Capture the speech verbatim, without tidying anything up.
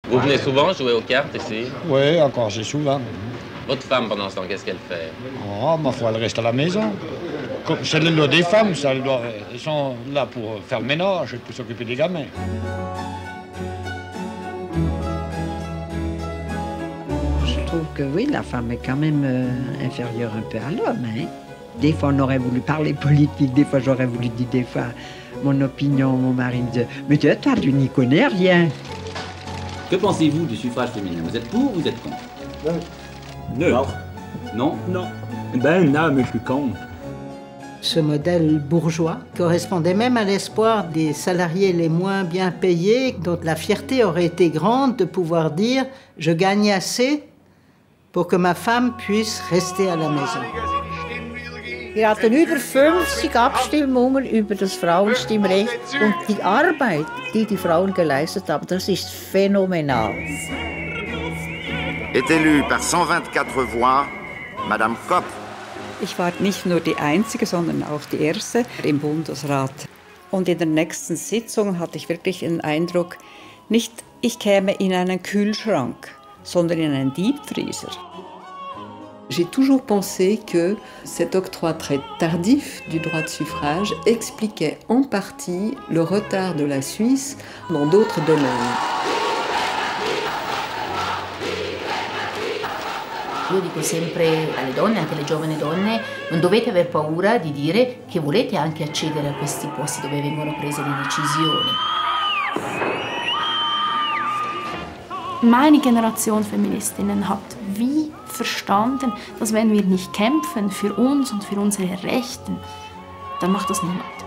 Vous venez souvent jouer aux cartes ici? Oui, encore assez souvent. Votre femme, pendant ce temps, qu'est-ce qu'elle fait? Oh, ma foi, elle reste à la maison. Comme c'est le lot des femmes, ça, elles, doivent, elles sont là pour faire le ménage et pour s'occuper des gamins. Je trouve que oui, la femme est quand même euh, inférieure un peu à l'homme. Hein? Des fois, on aurait voulu parler politique, des fois, j'aurais voulu dire des fois mon opinion. Mon mari me dit « Mais toi, tu n'y connais rien ». Que pensez-vous du suffrage féminin? Vous êtes pour ou vous êtes contre? Neutre. Non? Non. Ben non, mais je suis contre. Ce modèle bourgeois correspondait même à l'espoir des salariés les moins bien payés, dont la fierté aurait été grande de pouvoir dire « Je gagne assez pour que ma femme puisse rester à la maison ». Wir hatten über fünfzig Abstimmungen über das Frauenstimmrecht und die Arbeit, die die Frauen geleistet haben, das ist phänomenal. Est élue par cent vingt-quatre voix, Madame Kopp. Ich war nicht nur die Einzige, sondern auch die Erste im Bundesrat. Und in der nächsten Sitzung hatte ich wirklich den Eindruck, nicht ich käme in einen Kühlschrank, sondern in einen Deepfreezer. J'ai toujours pensé que cet octroi très tardif du droit de suffrage expliquait en partie le retard de la Suisse dans d'autres domaines. Io dico sempre alle donne, anche alle giovani donne, non dovete aver paura di dire che volete anche accedere a questi posti dove vengono prese le decisioni. Meine Generation Feministinnen hat wie verstanden, dass wenn wir nicht kämpfen für uns und für unsere Rechte, dann macht das niemand.